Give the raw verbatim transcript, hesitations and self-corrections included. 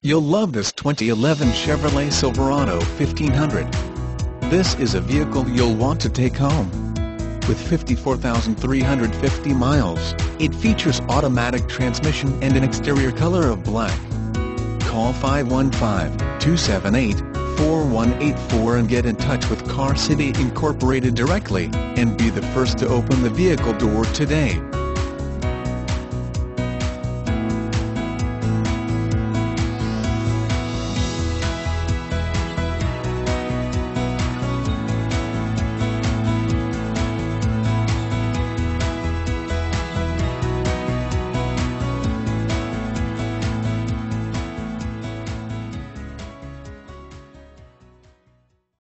You'll love this twenty eleven Chevrolet Silverado fifteen hundred. This is a vehicle you'll want to take home. With fifty-four thousand three hundred fifty miles, it features automatic transmission and an exterior color of black. Call five one five, two seven eight, four one eight four and get in touch with Car City Incorporated directly, and be the first to open the vehicle door today.